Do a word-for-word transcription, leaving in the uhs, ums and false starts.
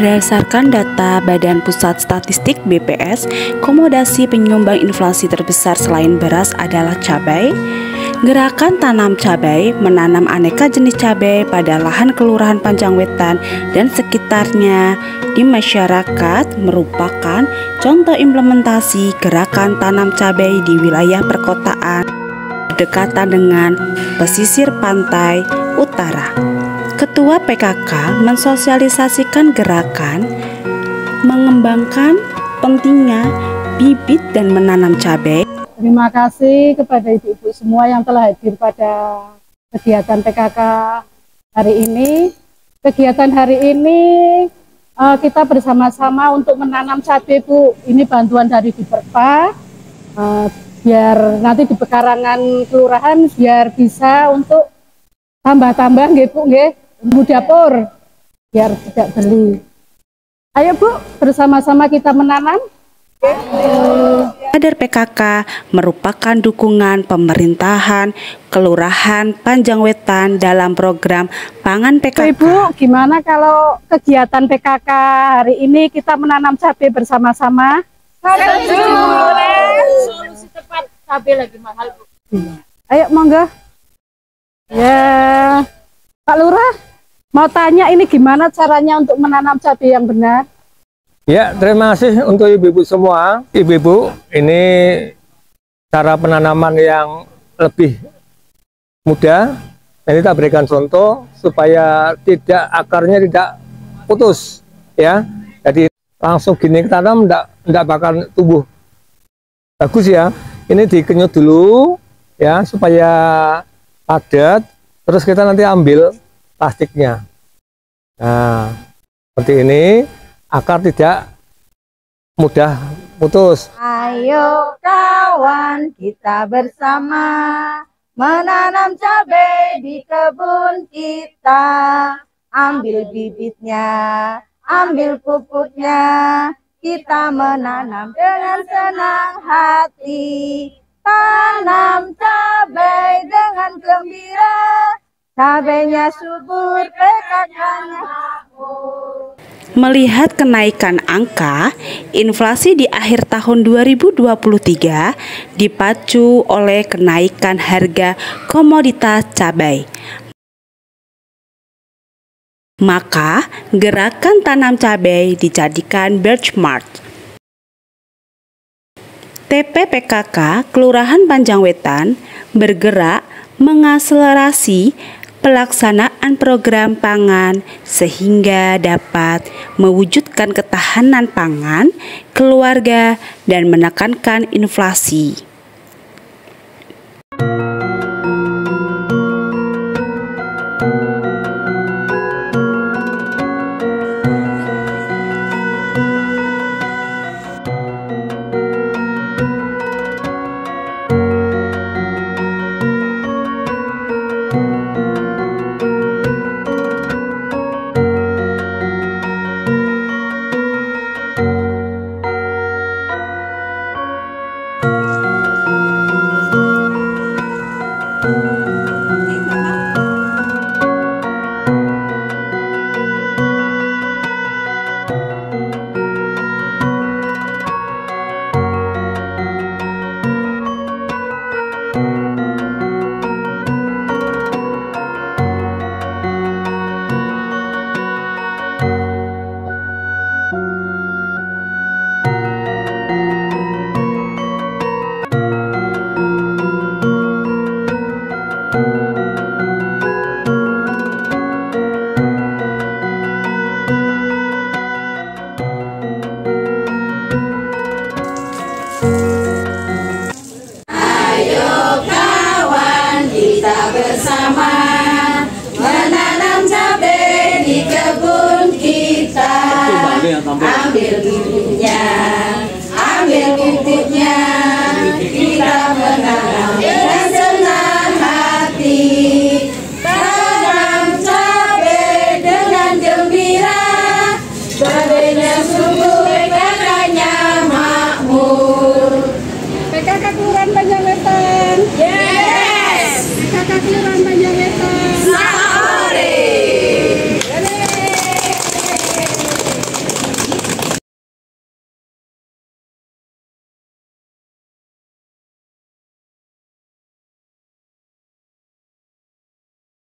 Berdasarkan data Badan Pusat Statistik B P S, komodasi penyumbang inflasi terbesar selain beras adalah cabai. Gerakan tanam cabai menanam aneka jenis cabai pada lahan Kelurahan Panjangwetan dan sekitarnya di masyarakat merupakan contoh implementasi gerakan tanam cabai di wilayah perkotaan berdekatan dengan pesisir pantai utara. Ketua P K K mensosialisasikan gerakan mengembangkan pentingnya bibit dan menanam cabai. Terima kasih kepada ibu-ibu semua yang telah hadir pada kegiatan P K K hari ini. Kegiatan hari ini uh, kita bersama-sama untuk menanam cabai, Bu. Ini bantuan dari Diperpa, uh, biar nanti di pekarangan kelurahan biar bisa untuk tambah-tambah nggih, Bu, nggih. Bumbu dapur biar tidak beli. Ayo Bu, bersama-sama kita menanam. Kader P K K merupakan dukungan pemerintahan Kelurahan Panjangwetan dalam program Pangan P K K. Ibu, gimana kalau kegiatan P K K hari ini kita menanam cabai bersama-sama? Setuju. Solusi tepat, cabai lagi mahal, Bu. Ayo monggo. Ya, Pak Lurah, mau tanya ini gimana caranya untuk menanam cabai yang benar? Ya, terima kasih untuk ibu-ibu semua. Ibu-ibu, ini cara penanaman yang lebih mudah. Ini kita berikan contoh supaya tidak akarnya tidak putus, ya. Jadi langsung gini tanam, tidak tidak bakal tumbuh bagus ya. Ini dikenyut dulu, ya, supaya padat. Terus kita nanti ambil plastiknya. Nah, seperti ini. Akar tidak mudah putus. Ayo kawan, kita bersama menanam cabai di kebun kita. Ambil bibitnya, ambil pupuknya, kita menanam dengan senang hati. Tanam cabai dengan gembira, cabainya subur, P K K-nya makmur. Melihat kenaikan angka inflasi di akhir tahun dua ribu dua puluh tiga dipacu oleh kenaikan harga komoditas cabai, maka gerakan tanam cabai dijadikan benchmark. T P P K K Kelurahan Panjangwetan bergerak mengakselerasi pelaksanaan program pangan sehingga dapat mewujudkan ketahanan pangan keluarga dan menekankan inflasi. Bersama menanam cabai di kebun kita. Ambil bibitnya, ambil bibitnya, kita menanam dengan senang hati. Tanam cabai dengan gembira, cabainya subur, P K K-nya makmur. P K K Kelurahan Panjangwetan. Yes. P K K Kelurahan Panjangwetan.